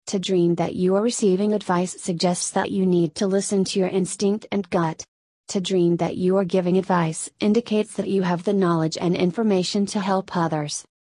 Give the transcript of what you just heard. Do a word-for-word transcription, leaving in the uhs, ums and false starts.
To dream that you are receiving advice suggests that you need to listen to your instinct and gut. To dream that you are giving advice indicates that you have the knowledge and information to help others.